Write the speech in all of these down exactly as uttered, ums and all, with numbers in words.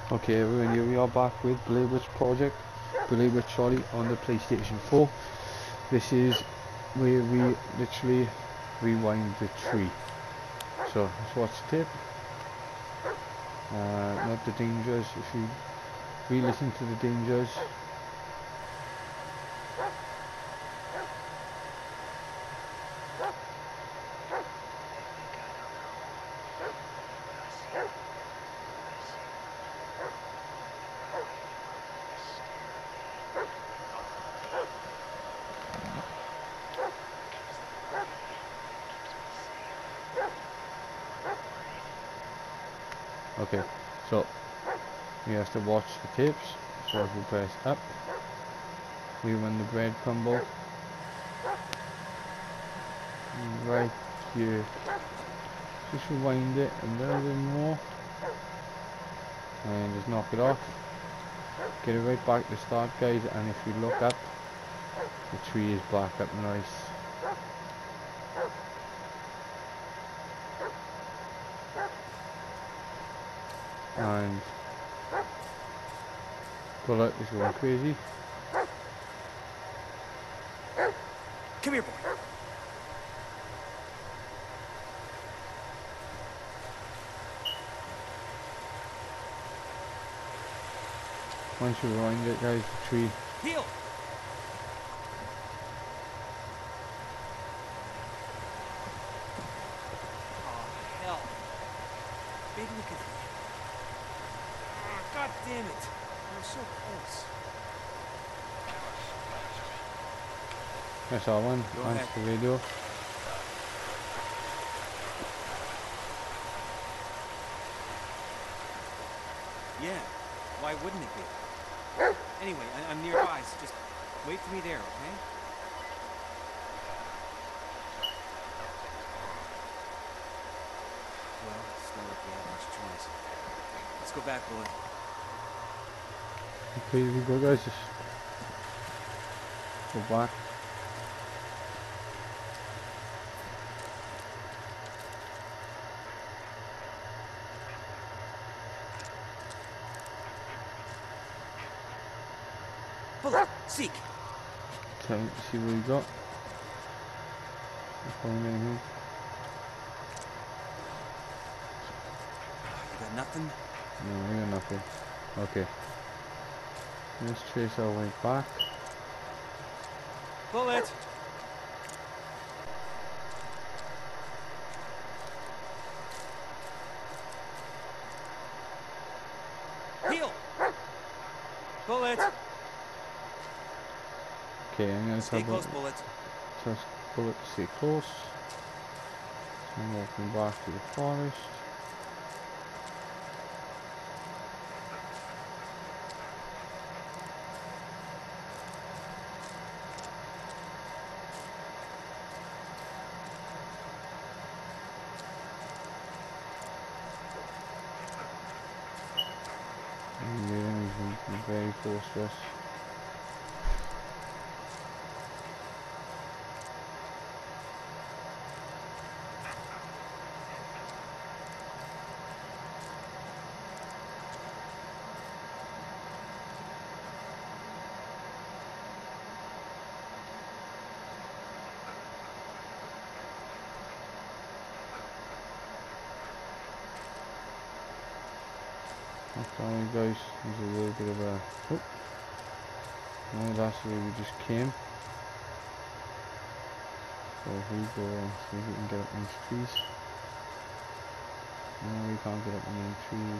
Okay everyone, here we are back with Blair Witch Project, Blair Witch Charlie on the PlayStation four. This is where we literally rewind the tree. So let's watch the tape. Uh, not the dangers, if you re-listen to the dangers. Okay, so we have to watch the tapes. So if we press up, we run the bread crumble right here. Just rewind it a little bit more and just knock it off. Get it right back to the start, guys, and if you look up, the tree is back up nice. And Bullet is going crazy. Come here, boy. Once you rewind it, guys, the tree. Heal. Oh hell! Maybe we could. Oh, God damn it! We're so close. That's all one. Answer the radio. Yeah. Why wouldn't it be? Anyway, I I'm nearby, so just wait for me there, okay? Well, it's not like we have much choice. Let's go back, Bullet. Okay, here we go, guys. Just go back. Bullet, seek. Okay, see what we got. Find anything. You got nothing? No, we got nothing. Okay. Let's trace our way back. Bullet. Heal. Bullet. Okay, I'm gonna Stay tell close, Bullet. Bullet. Just Bullet to stay close. I'm walking back to the forest. And the enemies are very close to us. Sorry guys, there's a little bit of a... Oh! No, that's where we just came. So if we go and see if we can get up in these trees. No, we can't get up in these trees.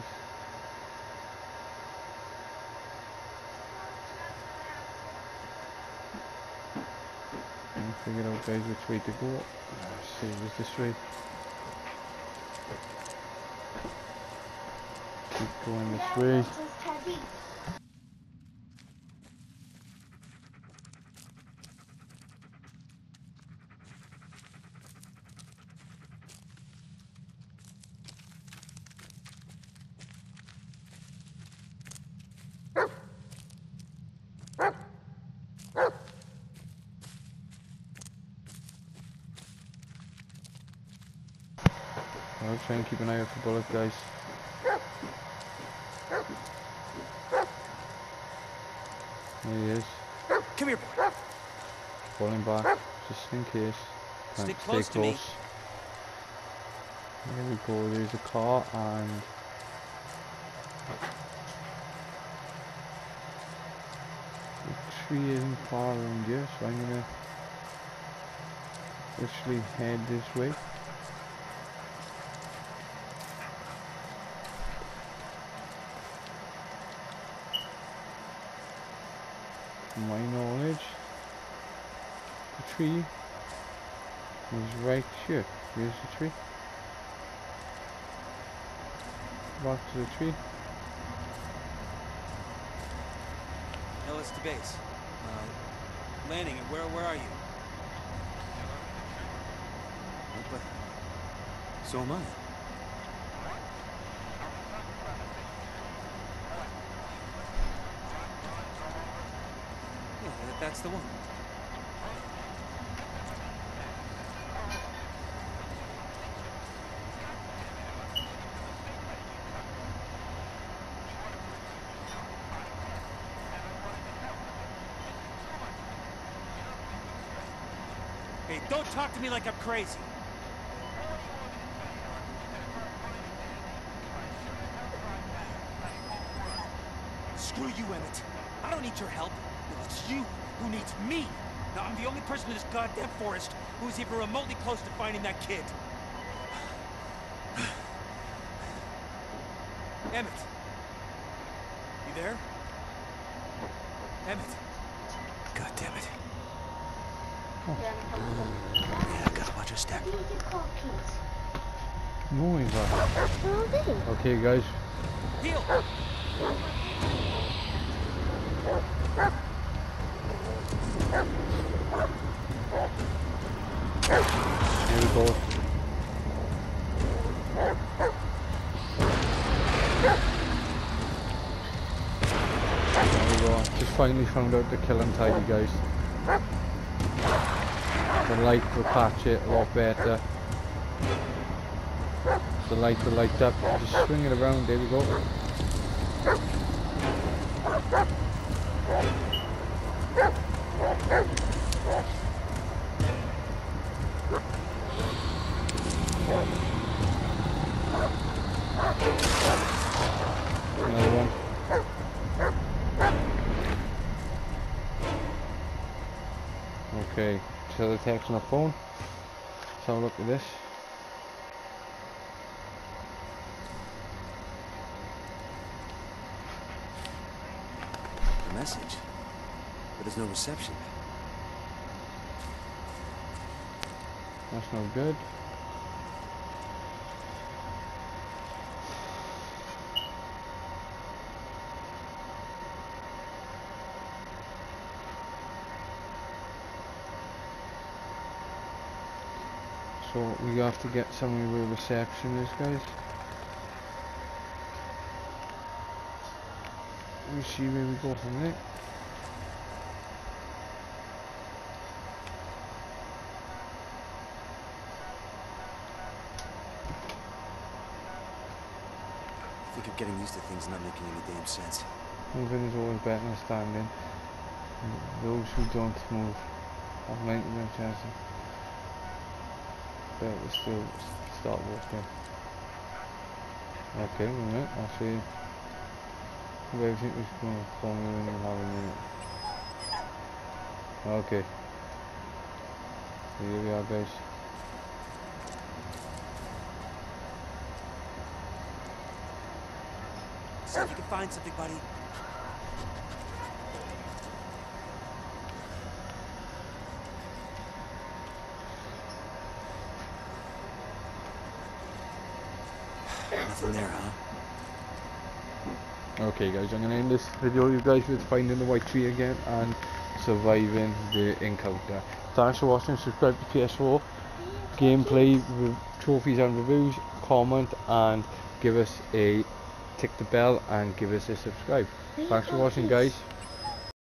And figure out guys which way to go. Let's see, it was this way. Keep going this way. I'll try and keep an eye out for bullets, guys. There he is. Come here, boy. Falling back, just in case. Stick Right, close stay to me. close. There we go, there's a car and the tree isn't far around here, so I'm gonna literally head this way. From my knowledge, the tree is right here. Here's the tree. Back to the tree. Now it's to base. Uh, landing, where, where are you? What, but so am I. Yeah, that, that's the one. Hey, don't talk to me like I'm crazy. Screw you, Emmett. I don't need your help. No, it's you who needs me. Now, I'm the only person in this goddamn forest who's even remotely close to finding that kid. Emmett. You there? Emmett. God damn it. Yeah, I gotta watch your step. Moving back. Okay, guys. Heal! Here we go. There we go. Just finally found out the kill and tidy, guys. The light will catch it a lot better. The light will light up. Just swing it around. There we go. Another one. Okay, so the text on the phone. Let's have a look at this. A message, but there's no reception. That's no good. So we have to get somewhere where reception is, guys. Let me see where we go from there. I think I'm getting used to things not making any damn sense. Moving is always better than standing. Those who don't move have ninety percent chance of better still start walking. Okay, a minute, I'll see. Everything was going to call me in and have a minute. Okay. Here we are, guys. See if you can find something, buddy. Nothing there, huh? Okay guys, I'm going to end this video you guys with finding the white tree again and surviving the encounter. Thanks for watching, subscribe to P S four gameplay, trophies and reviews, comment and give us a tick the bell and give us a subscribe. Thanks for watching guys.